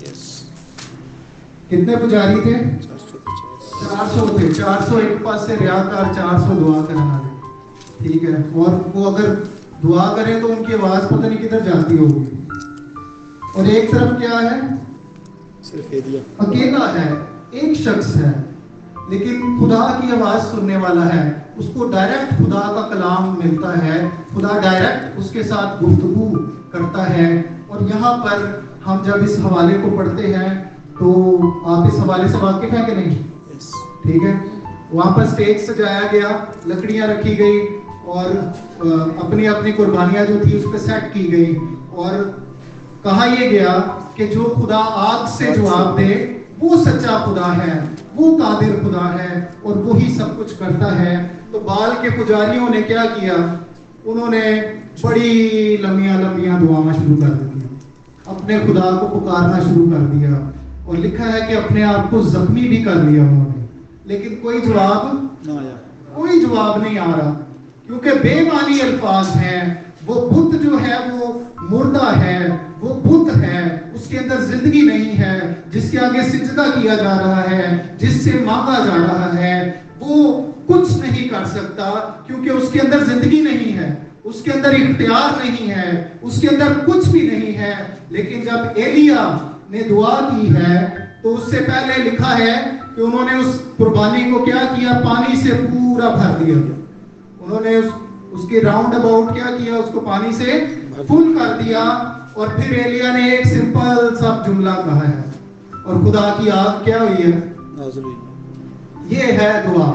کتنے پجاری تھے؟ چار سو تھے، چار سو ایک پاس سے ریاکار، چار سو دعا کرنے والے، ٹھیک ہے، اور وہ اگر دعا کریں تو ان کی آواز پتہ نہیں کدھر جاتی ہوگی، اور ایک طرف کیا ہے؟ صرف ایلیا اکیلا ہے، ایک شخص ہے، لیکن خدا کی آواز سننے والا ہے، اس کو ڈائریکٹ خدا کا کلام ملتا ہے، خدا ڈائریکٹ اس کے ساتھ گفتگو کرتا ہے۔ اور یہاں پر ہم جب اس حوالے کو پڑھتے ہیں تو آپ اس حوالے سے واقف ہیں کہ نہیں؟ ٹھیک ہے، وہاں پر سٹیج سجایا گیا، لکڑیاں رکھی گئی اور اپنی اپنی قربانیاں جو تھی اس پہ سیٹ کی گئی، اور کہا یہ گیا کہ جو خدا آگ سے جواب دے وہ سچا خدا ہے، وہ قادر خدا ہے اور وہی سب کچھ کرتا ہے۔ تو بال کے پجاریوں نے کیا کیا؟ انہوں نے بڑی لمبیاں لمبیاں دعائیں شروع کر دی، اپنے خدا کو پکارنا شروع کر دیا، اور لکھا ہے کہ اپنے آپ کو زخمی بھی کر لیا انہوں نے، لیکن کوئی جواب نہ آیا، کوئی جواب نہیں آ رہا، کیونکہ بے معنی الفاظ ہیں۔ وہ بت جو ہے وہ مردہ ہے، وہ بت ہے، اس کے اندر زندگی نہیں ہے، جس کے آگے سجدہ کیا جا رہا ہے، جس سے مانگا جا رہا ہے، وہ کچھ نہیں کر سکتا، کیونکہ اس کے اندر زندگی نہیں ہے، اس کے اندر اختیار نہیں ہے، اس کے اندر کچھ بھی نہیں ہے۔ لیکن جب ایلیا نے دعا کی ہے تو اس سے پہلے لکھا ہے کہ انہوں نے اس قربانی کو کیا کیا؟ پانی سے پورا بھر دیا، انہوں نے اس اس کے راؤنڈ اباؤٹ کیا کیا؟ اس کو پانی سے فل کر دیا، اور پھر ایلیا نے ایک سمپل سا جملہ کہا ہے، اور خدا کی آگ کیا ہوئی ہے؟ نازل ہوئی۔ یہ ہے دعا۔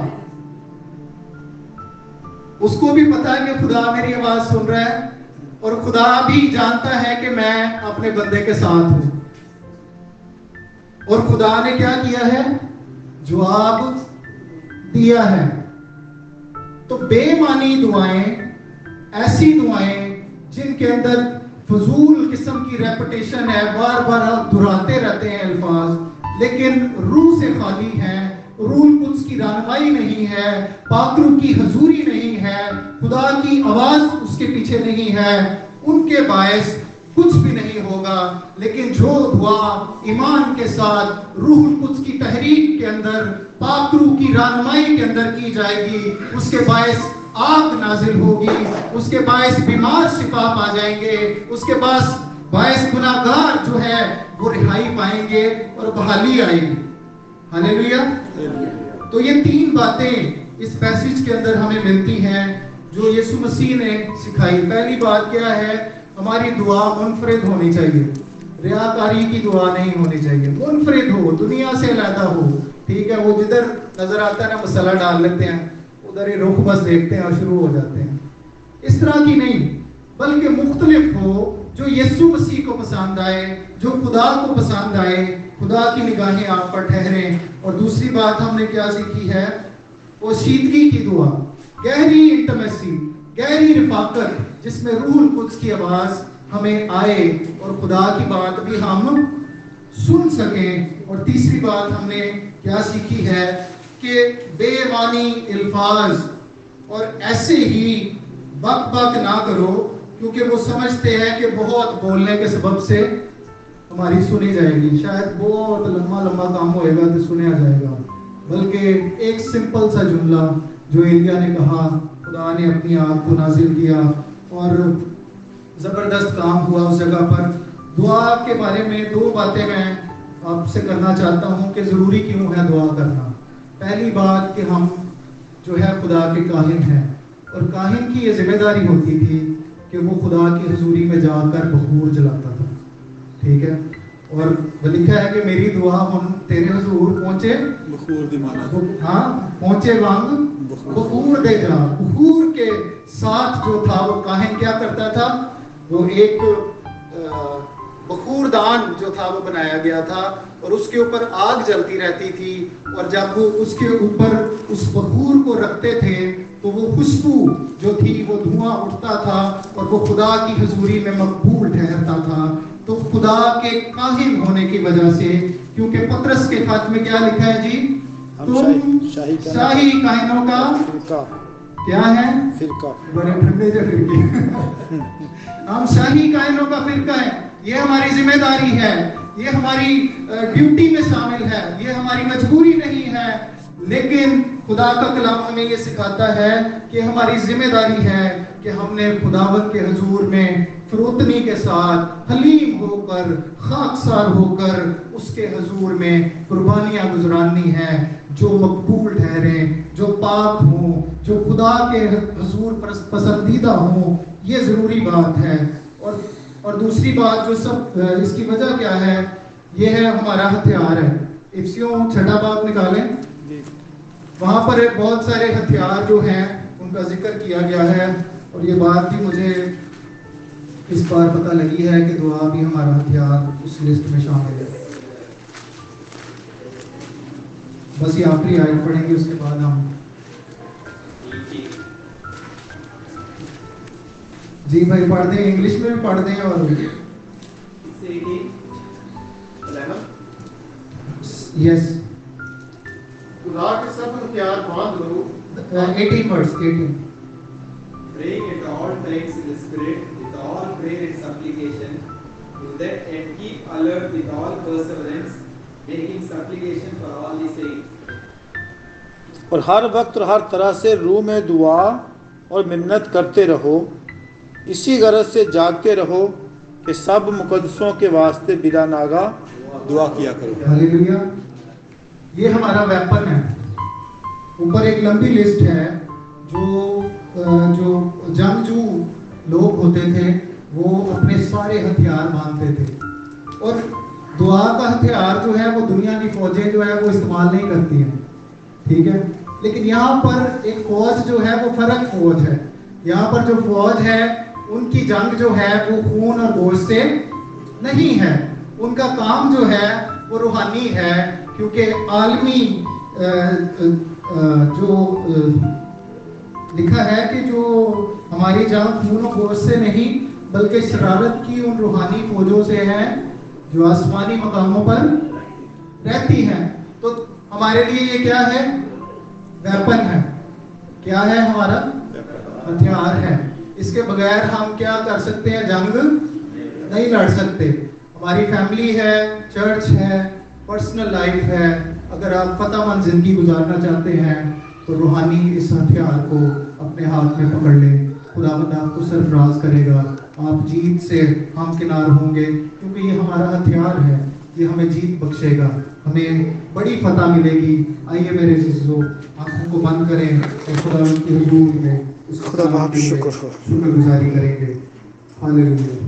اس کو بھی پتا ہے کہ خدا میری آواز سن رہا ہے، اور خدا بھی جانتا ہے کہ میں اپنے بندے کے ساتھ ہوں، اور خدا نے کیا کیا ہے؟ جواب دیا ہے۔ تو بے معنی دعائیں، ایسی دعائیں جن کے اندر فضول قسم کی ریپیٹیشن ہے، بار بار آپ دہراتے رہتے ہیں الفاظ، لیکن روح سے خالی ہیں، روح القدس کی رہنمائی نہیں ہے، پاک روح کی حضوری نہیں ہے، خدا کی آواز اس کے پیچھے نہیں ہے، ان کے باعث کچھ بھی نہیں ہوگا۔ لیکن جو دعا ایمان کے ساتھ روح القدس کی تحریک کے اندر، پاک روح کی رہنمائی کے اندر کی جائے گی، اس کے باعث آگ نازل ہوگی، اس کے باعث بیمار شفا پا جائیں گے، اس کے باعث باعث گناہگار جو ہے وہ رہائی پائیں گے اور بحالی آئے گی۔ ہاللیلویہ۔ تو یہ تین باتیں اس پیسج کے اندر ہمیں ملتی ہیں جو یسوع مسیح نے سکھائی۔ پہلی بات کیا ہے؟ ہماری دعا منفرد ہونی چاہیے، ریاکاری کی دعا نہیں ہونی چاہیے، منفرد ہو، دنیا سے علیحدہ ہو، ٹھیک ہے، وہ جدھر نظر آتا ہے نا مسئلہ ڈال لیتے ہیں، ادھر ہی رخ بس دیکھتے ہیں اور شروع ہو جاتے ہیں، اس طرح کی نہیں، بلکہ مختلف ہو، جو یسوع مسیح کو پسند آئے، جو خدا کو پسند آئے، خدا کی نگاہیں آپ پر ٹھہریں۔ اور دوسری بات ہم نے کیا سیکھی ہے؟ پوشیدگی کی دعا، گہری انٹیمیسی، گہری رفاقت، جس میں روح القدس کی آواز ہمیں آئے اور خدا کی بات بھی ہم سن سکیں۔ اور تیسری بات ہم نے کیا سیکھی ہے کہ بے معنی الفاظ اور ایسے ہی بک بک نہ کرو، کیونکہ وہ سمجھتے ہیں کہ بہت بولنے کے سبب سے तुम्हारी सुनी जाएगी। शायद बहुत लंबा लंबा काम होएगा तो सुना जाएगा, बल्कि एक सिंपल सा जुमला जो एलिया ने कहा, खुदा ने अपनी आग को नाजिल किया और जबरदस्त काम हुआ उस जगह पर। दुआ के बारे में दो बातें मैं आपसे करना चाहता हूँ कि ज़रूरी क्यों है दुआ करना। पहली बात कि हम जो है खुदा के काहिन हैं, और काहिन की ये जिम्मेदारी होती थी कि वो खुदा की हुजूरी में जाकर बखूर जलाता था, ठीक है। और वो लिखा है कि मेरी दुआ उन तेरे हुजूर पहुंचे बखूर दी माना, हाँ पहुंचे वांग बखूर दे जा। बखूर के साथ जो था वो काहिन क्या करता था, वो एक बखूर दान जो था वो बनाया गया था और उसके ऊपर आग जलती रहती थी, और जब वो उसके ऊपर उस बखूर को रखते थे तो वो खुशबू जो थी वो धुआं उठता था और वो खुदा की हुजूरी में मकबूल ठहरता था। तो खुदा के काहिन होने की वजह से, क्योंकि पतरस के खत में क्या लिखा है जी, तुम शाही, शाही काहिनों का फिरका क्या है, फिरका बड़े ठंडे जो फिरके हम शाही काहिनों का फिरका है। ये हमारी जिम्मेदारी है, ये हमारी ड्यूटी में शामिल है, ये हमारी मजबूरी नहीं है, लेकिन खुदा का कलाम हमें ये सिखाता है कि हमारी जिम्मेदारी है कि हमने खुदावंद के हुजूर में फरोतनी के साथ हलीम होकर, खाकसार होकर उसके हुजूर में कुर्बानियां गुजरानी है जो मकबूल ठहरे, जो पाक हो, जो खुदा के हुजूर पसंदीदा हो। ये जरूरी बात है। और और दूसरी बात जो सब इसकी वजह क्या है, ये है हमारा हथियार है। इफ्सियों छठा बाब निकालें, वहां पर बहुत सारे हथियार जो हैं उनका जिक्र किया गया है, और ये बात भी मुझे इस बार पता लगी है कि दुआ भी हमारा हथियार उस लिस्ट में शामिल है। बस ये आखिरी आयत पढ़ेंगे, उसके बाद हम जी भाई पढ़ दें, इंग्लिश में भी पढ़ दें और यस खुदा के सब हथियार बांध लो। eighteen versus eighteen Praying at all times in the Spirit with all prayer and supplication, with that and keep alert with all perseverance, making supplication for all the saints. और हर वक्त और हर तरह से रूह में दुआ और मिन्नत करते रहो, इसी गरज से जागते रहो कि सब मुकद्दसों के वास्ते बिला नागा दुआ किया करो। हालेलुया। ये हमारा वेपन है। ऊपर एक लंबी लिस्ट है जो जो जंगजू लोग होते थे वो अपने सारे हथियार बांधते थे, और दुआ का हथियार जो है वो दुनिया की फौजें जो है वो इस्तेमाल नहीं करती हैं, ठीक है। लेकिन यहाँ पर एक फौज जो है वो फर्क फौज है। यहाँ पर जो फौज है उनकी जंग जो है वो खून और गोश्त से नहीं है, उनका काम जो है वो रूहानी है, क्योंकि आलमी जो लिखा है कि जो हमारी जंग खून और गोश्त से नहीं बल्कि शरारत की उन रूहानी फौजों से है जो आसमानी मकामों पर रहती हैं। तो हमारे लिए ये क्या है, वेपन है। क्या है, हमारा हथियार है। इसके बगैर हम क्या कर सकते हैं, जंग नहीं लड़ सकते। हमारी फैमिली है, चर्च है, पर्सनल लाइफ है। अगर आप फतहमंद जिंदगी गुजारना चाहते हैं तो रूहानी इस हथियार को अपने हाथ में पकड़ लें। खुदावंद आपको सरफराज करेगा, आप जीत से हम किनार होंगे, क्योंकि ये हमारा हथियार है, ये हमें जीत बख्शेगा, हमें बड़ी फतह मिलेगी। आइए मेरे अज़ीज़ों, आंखों को बंद करें और खुदावंद के हुजूर में शुक्रगुजारी करेंगे। हालेलुया।